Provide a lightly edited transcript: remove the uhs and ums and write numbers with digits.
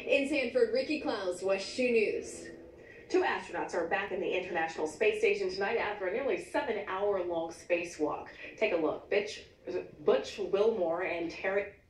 In Sanford, Ricky Klaus, West 2 News. 2 astronauts are back in the International Space Station tonight after a nearly 7-hour-long spacewalk. Take a look. Butch Wilmore and Terry